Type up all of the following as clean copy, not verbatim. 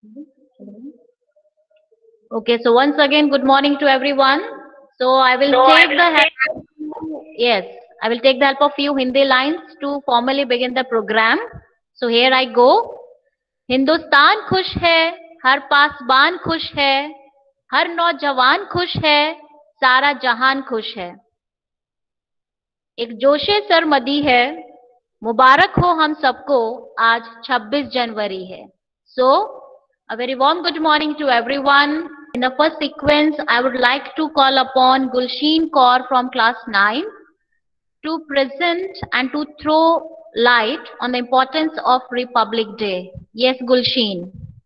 Okay, so once again, good morning to everyone. So I will take the help. Yes, I will take the help of few Hindi lines to formally begin the program. So here I go. Hindustan खुश है, हर पासबान खुश है, हर नौजवान खुश है, सारा जहान खुश है. एक जोशे सरमदी है, मुबारक हो हम सबको, आज 26 जनवरी है. So, a very warm good morning to everyone. In the first sequence, I would like to call upon Gulshin Kaur from class 9 to present and to throw light on the importance of Republic Day. Yes, Gulshin.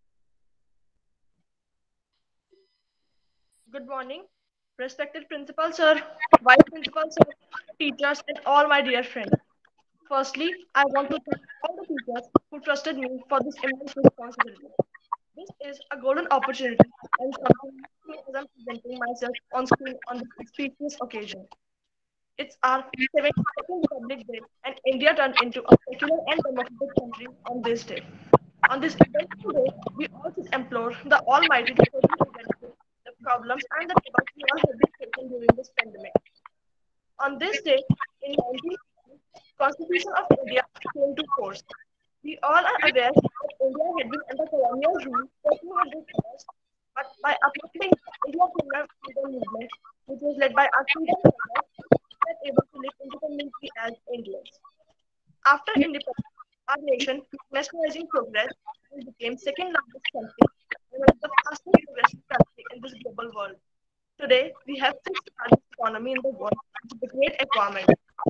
Good morning, respected principal sir, vice principal sir, teachers, and all my dear friends. Firstly, I want to thank all the teachers who trusted me for this immense responsibility. This is a golden opportunity and something me as I'm presenting myself on screen on this auspicious occasion. It's our 72nd Republic Day, and India turned into a secular and democratic country on this day. On this eventful day, we all should implore the Almighty to totally eradicate the problems and the troubles we all have been facing during this pandemic. On this day, in 1980, Constitution of India came to force. We all are aware that India had been under colonial rule for 200 years, but by uplifting the India freedom movement, which was led by our freedom fighters, we were able to live independently as Indians. After independence, our nation made mesmerizing progress and became second largest country and one of the fastest progressing country in this global world. Today, we have sixth largest economy in the world, which is the great environment.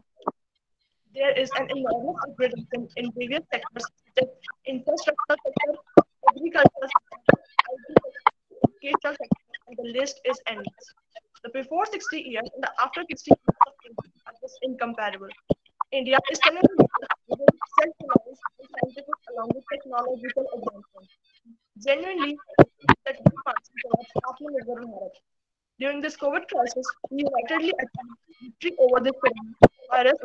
There is an enormous upgradation in various sectors such as infrastructure sector, agriculture sector, IT sector, educational sector, and the list is endless. The before 60 years and the after 60 years of India are just incomparable. India is turning the world with its self-reliance and scientific along with technological advancements. Genuinely, I feel that we marching towards Atmanirbhar Bharat. During this COVID crisis, we unitedly achieved victory over this virus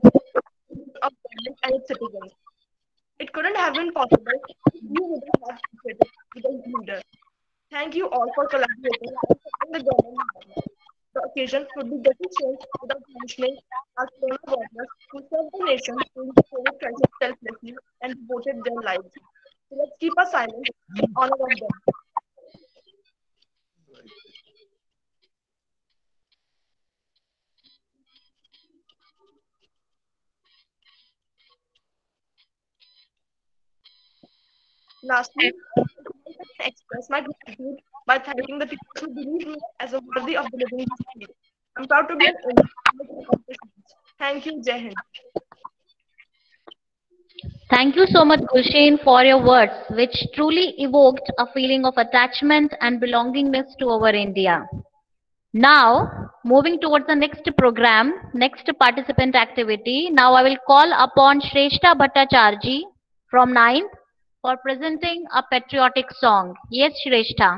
of government and its citizens. It couldn't have been possible if we wouldn't have cooperated with the leader. Thank you all for collaborating and supporting the government movement. The occasion would be getting changed without mentioning our corona warriors who served the nation during the COVID crisis selflessly and devoted their lives. So let's keep a silence in honor of them. Lastly, I can express my gratitude by thanking the teachers who believe me as a worthy of delivering this speech. I'm proud to be an Indian with accomplishments. Thank you, Jai Hind. Thank you so much, Gulshan, for your words, which truly evoked a feeling of attachment and belongingness to our India. Now, moving towards the next program, next participant activity. Now, I will call upon Shrestha Bhattacharji from 9th for presenting a patriotic song. Yes, Shrestha.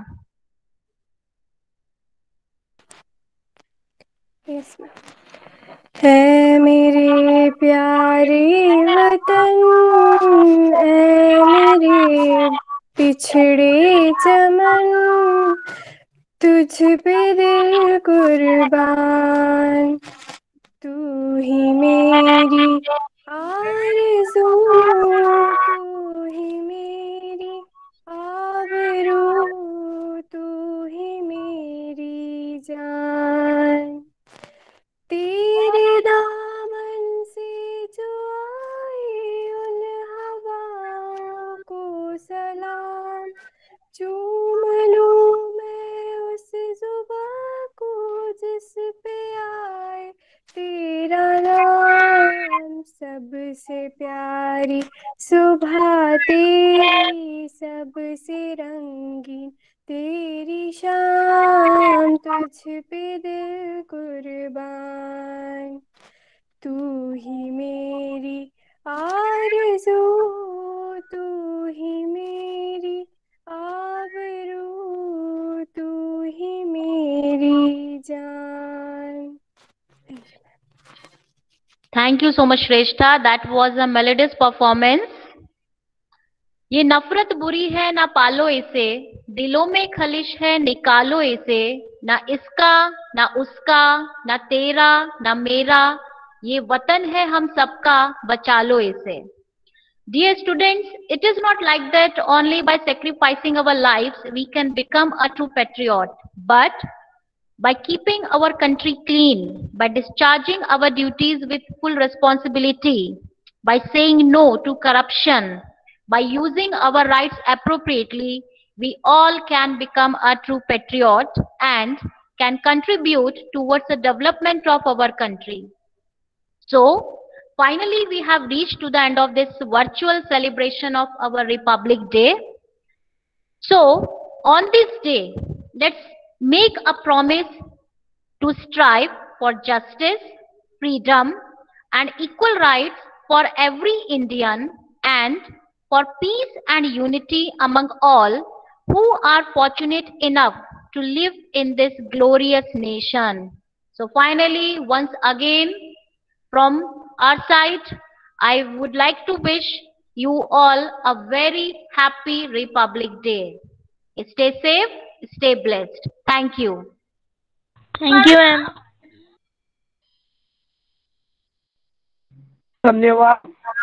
Yes, ma'am. है मेरे प्यारे वतन, ऐ मेरे पिछड़े चमन, तुझ पे दिल कुर्बान, तू ही मेरी आरज़ू, तू ही मेरी आबरू, तू ही मेरी जान. तेरे दामन से जो आए उन हवाओं को सलाम, चूम लूं मैं उस जुबां को जिस पे आए तेरा नाम. सबसे प्यारी सुबह तेरी, सबसे रंगीन तेरी शान, तुझ पे दिल कुर्बान, तू ही मेरी आरज़ू, तू ही मेरी आबरू, तू ही मेरी जान. Thank you so much, Shrestha. That was a melodious performance. ये नफरत बुरी है ना पालो इसे, दिलों में खलिश है निकालो इसे, ना इसका ना उसका ना तेरा ना मेरा, ये वतन है हम सबका, बचा लो इसे. Dear students, it is not like that only by sacrificing our lives we can become a true patriot, but by keeping our country clean, by discharging our duties with full responsibility, by saying no to corruption, by using our rights appropriately, we all can become a true patriot and can contribute towards the development of our country. So, finally, we have reached to the end of this virtual celebration of our Republic Day. So, on this day, let's make a promise to strive for justice, freedom, and equal rights for every Indian and for peace and unity among all who are fortunate enough to live in this glorious nation. So, finally, once again, from our side, I would like to wish you all a very happy Republic Day. Stay safe, stay blessed. Thank you. Thank you, ma'am. धन्यवाद.